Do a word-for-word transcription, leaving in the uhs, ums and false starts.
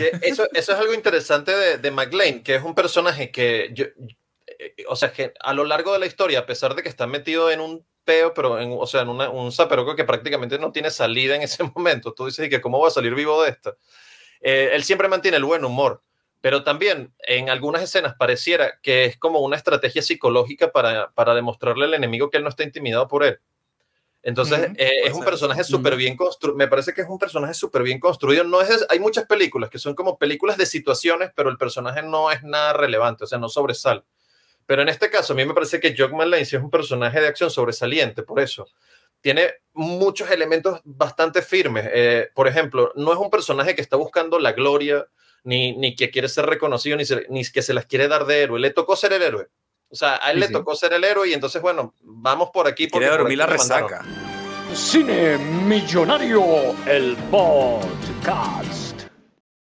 Que eso, eso es algo interesante de, de McLean, que es un personaje que, yo, o sea, que a lo largo de la historia, a pesar de que está metido en un peo, pero en, o sea, en una, un zaperoco que prácticamente no tiene salida en ese momento, tú dices, ¿y que cómo voy a salir vivo de esta? Eh, él siempre mantiene el buen humor, pero también en algunas escenas pareciera que es como una estrategia psicológica para, para demostrarle al enemigo que él no está intimidado por él. Entonces, mm, eh, es un personaje súper bien construido. Me parece que es un personaje súper bien construido. No es, hay muchas películas que son como películas de situaciones, pero el personaje no es nada relevante, o sea, no sobresale. Pero en este caso, a mí me parece que Jock McLean sí es un personaje de acción sobresaliente, por eso. Tiene muchos elementos bastante firmes. Eh, por ejemplo, no es un personaje que está buscando la gloria, ni, ni que quiere ser reconocido, ni, se, ni que se las quiere dar de héroe. Le tocó ser el héroe. O sea, a él sí, le sí. tocó ser el héroe y entonces, bueno, vamos por aquí. Quiere dormir la resaca. Cine Millonario, el podcast.